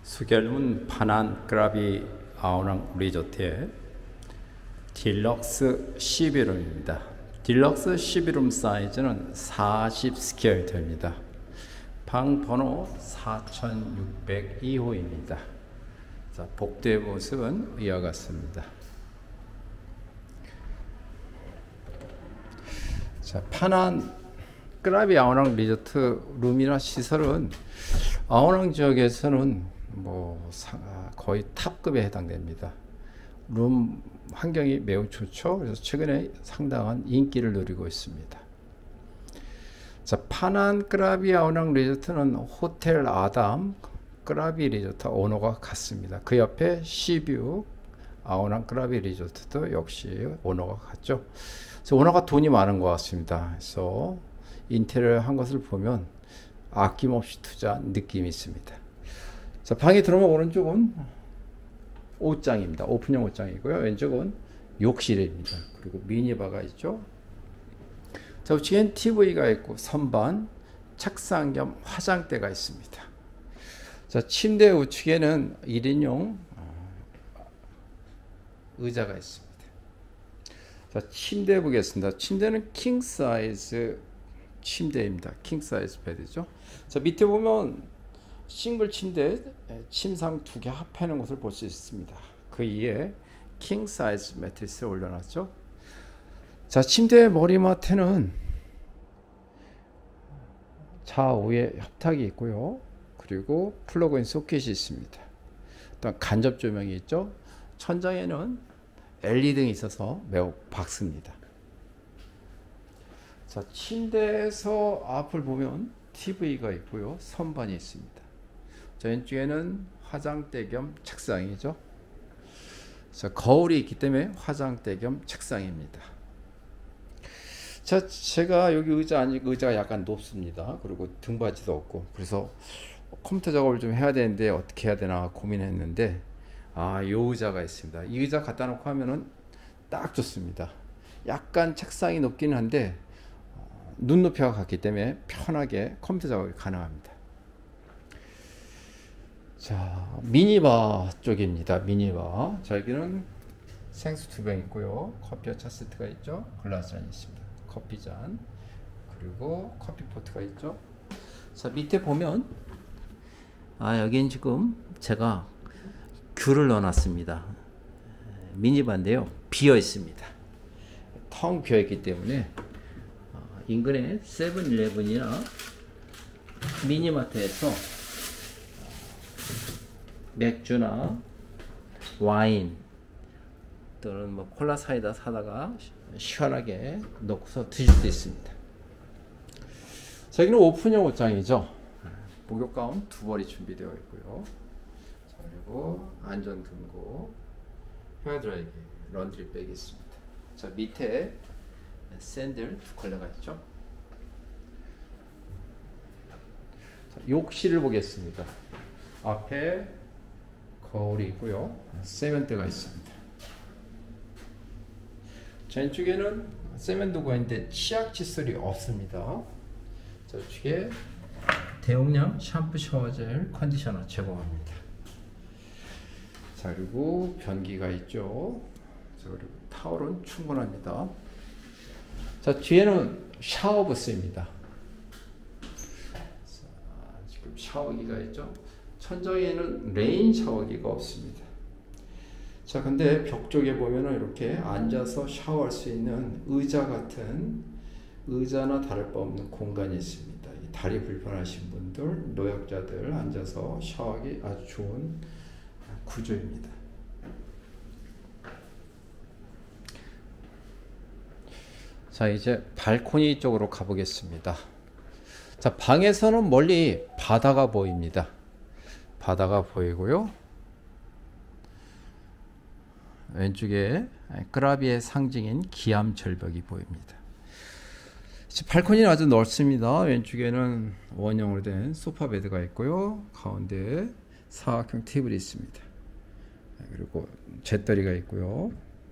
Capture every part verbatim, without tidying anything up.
수결문 파난 크라비 아우랑 리조트의 딜럭스 십일룸입니다. 딜럭스 십일룸 사이즈는 사십 스퀘어 됩니다. 방 번호 사천육백이 호입니다. 자, 복도의 모습은 이와 같습니다. 자, 파난 크라비 아우랑 리조트 룸이나 시설은 아우랑 지역에서는 뭐 거의 탑급에 해당됩니다. 룸 환경이 매우 좋죠. 그래서 최근에 상당한 인기를 누리고 있습니다. 자, 파난 크라비 아우랑 리조트는 호텔 아담 크라비 리조트 오너가 같습니다. 그 옆에 시뷰 아우랑 크라비 리조트도 역시 오너가 같죠. 그래서 오너가 돈이 많은 것 같습니다. 그래서 인테리어 한 것을 보면 아낌없이 투자한 느낌이 있습니다. 자, 방에 들어오면 오른쪽은 옷장입니다. 오픈형 옷장이고요. 왼쪽은 욕실입니다. 그리고 미니바가 있죠. 자, 우측엔 티비가 있고 선반, 책상 겸 화장대가 있습니다. 자, 침대 우측에는 일 인용 의자가 있습니다. 자, 침대 보겠습니다. 침대는 킹 사이즈 침대입니다. 킹 사이즈 베드죠. 자, 밑에 보면 싱글 침대 침상 두 개 합해놓은 것을 볼 수 있습니다. 그 위에 킹 사이즈 매트리스를 올려놨죠. 자, 침대 머리맡에는 좌우에 협탁이 있고요. 그리고 플러그인 소켓이 있습니다. 또 간접 조명이 있죠. 천장에는 엘이디 등이 있어서 매우 밝습니다. 자, 침대에서 앞을 보면 티비가 있고요. 선반이 있습니다. 자, 왼쪽에는 화장대 겸 책상이죠. 자, 거울이 있기 때문에 화장대 겸 책상입니다. 자, 제가 여기 의자 아니 의자가 약간 높습니다. 그리고 등받이도 없고, 그래서 컴퓨터 작업을 좀 해야 되는데 어떻게 해야 되나 고민했는데, 아, 이 의자가 있습니다. 이 의자 갖다 놓고 하면은 딱 좋습니다. 약간 책상이 높기는 한데 눈높이가 같기 때문에 편하게 컴퓨터 작업이 가능합니다. 자, 미니바 쪽입니다. 미니바. 자, 여기는 생수 두 병 있고요. 커피와 세트가 있죠. 글라스 잔이 있습니다. 커피잔, 그리고 커피포트가 있죠. 자, 밑에 보면 아, 여긴 지금 제가 귤을 넣어놨습니다. 미니바인데요, 비어 있습니다. 텅 비어 있기 때문에 인근의 세븐일레븐이나 미니마트에서 맥주나 와인 또는 뭐 콜라 사이다 사다가 시원하게 넣고서 드실 수 있습니다. 자, 여기는 오픈형 옷장이죠. 목욕 가운 두 벌이 준비되어 있고요. 자, 그리고 안전등고, 헤어드라이기, 런드리백이 있습니다. 자, 밑에 샌들 두 컬러가 있죠. 자, 욕실을 보겠습니다. 앞에 거울이 있고요. 세면대가 있습니다. 자, 왼쪽에는 세면도구가 있는데 치약 칫솔이 없습니다. 자, 이쪽에 대용량 샴푸 샤워젤 컨디셔너 제공합니다. 자, 그리고 변기가 있죠. 자, 그리고 타월은 충분합니다. 자, 뒤에는 샤워 부스입니다. 자, 지금 샤워기가 있죠. 천장에는 레인 샤워기가 없습니다. 자, 근데 벽 쪽에 보면은 이렇게 앉아서 샤워할 수 있는 의자 같은, 의자나 다를 바 없는 공간이 있습니다. 이 다리 불편하신 분들, 노약자들 앉아서 샤워하기 아주 좋은 구조입니다. 자, 이제 발코니 쪽으로 가보겠습니다. 자, 방에서는 멀리 바다가 보입니다. 바다가 보이고요. 왼쪽에 크라비의 상징인 기암 절벽이 보입니다. 발코니는 아주 넓습니다. 왼쪽에는 원형으로 된 소파 베드가 있고요. 가운데 사각형 테이블이 있습니다. 그리고 잿더리가 있고요.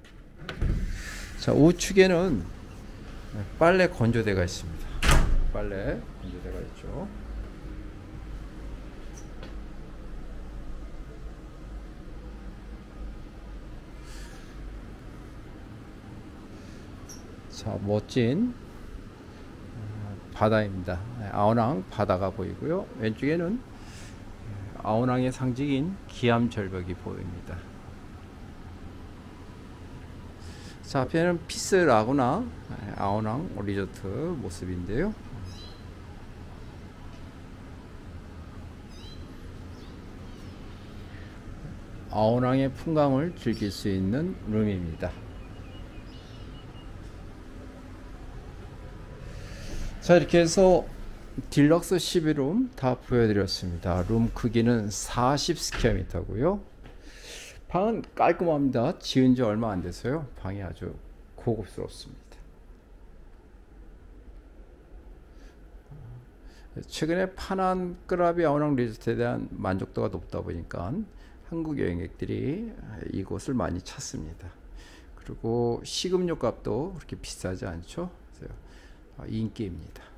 자, 우측에는 빨래 건조대가 있습니다. 빨래 건조대가 있죠. 자, 멋진 바다입니다. 아오낭 바다가 보이고요. 왼쪽에는 아오낭의 상징인 기암 절벽이 보입니다. 자, 앞에는 피스 라구나 아오낭 리조트 모습인데요. 아오낭의 풍광을 즐길 수 있는 룸입니다. 자, 이렇게 해서 딜럭스 십이 룸 다 보여드렸습니다. 룸 크기는 사십 스퀘어미터고요. 방은 깔끔합니다. 지은 지 얼마 안 돼서요. 방이 아주 고급스럽습니다. 최근에 파난 끄라비 아오낭 리조트에 대한 만족도가 높다 보니까 한국 여행객들이 이곳을 많이 찾습니다. 그리고 식음료 값도 그렇게 비싸지 않죠. 그래서 인기입니다.